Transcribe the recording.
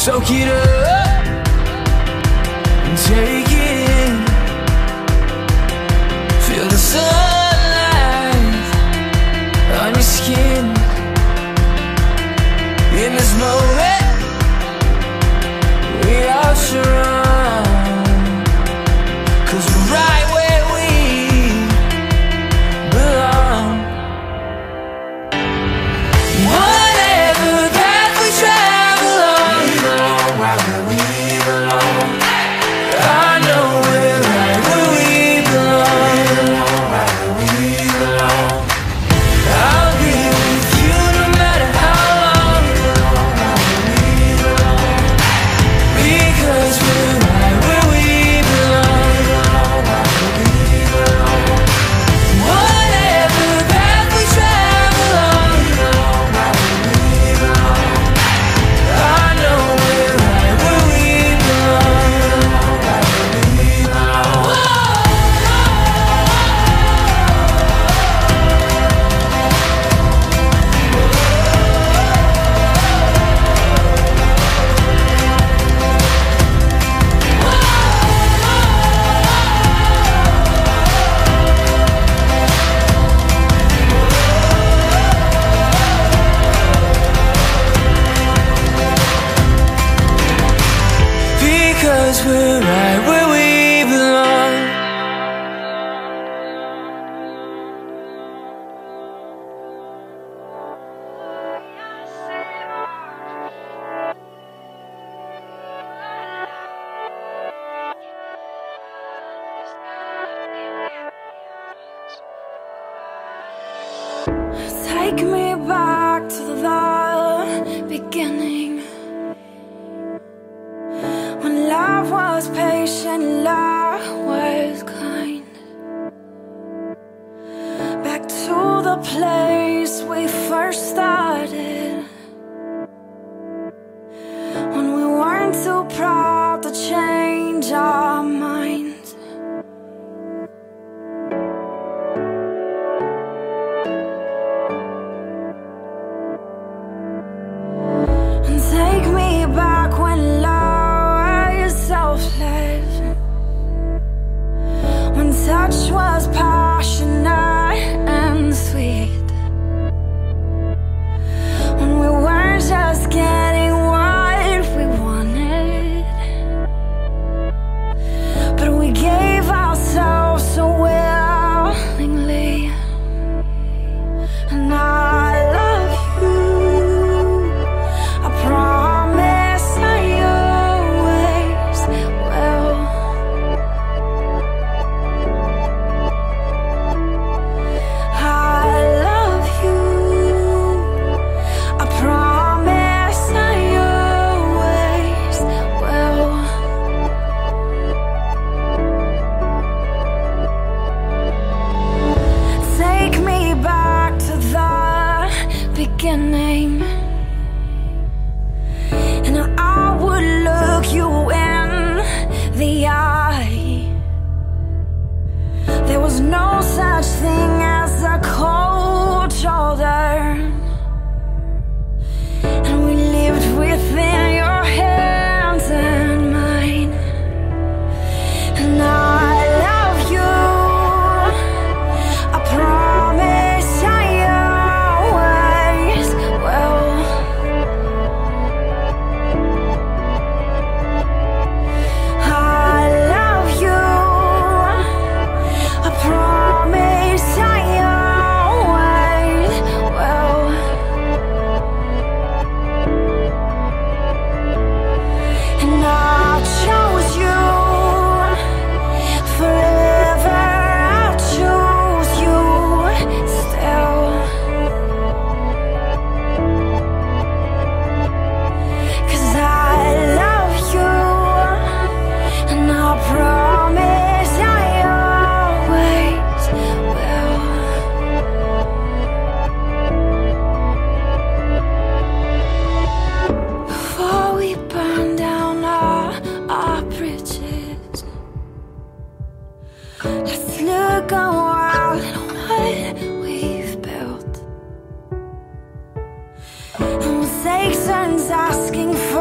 Soak it up and take it in. Feel the sunlight on your skin. In this moment, we all surround, 'cause we're right where we belong. Whatever path we travel on, we belong right where we belong. I know we're right where we belong. We belong right where we belong. I'll be with you no matter how long. We belong right where we belong. Because we're right where we belong. We belong right where we belong. Whatever path we travel on, we belong right where we belong. I know we're right where we belong. We belong right where we belong. Because we're right where we belong. Take me back to the beginning, when love was patient, love was kind. Back to the place we first started, when we weren't too proud to change our minds. And take me back when love was selfless, when touch was passionate and sweet, when we weren't just getting what we wanted, but we gave ourselves so willingly. And I love you, I promise I always will. I love you, I promise I always will. Take me back to the beginning, and I would look you in the eye. There was no such thing as a cold shoulder, and we lived within your hands and mine. And I love you, I promise I always will. I love you, I promise I always will. And I chose you forever, I choose you still. 'Cause I love you, and I promise I always will. Before we burn down our bridges, let's look a while at what we've built, and we'll take turns asking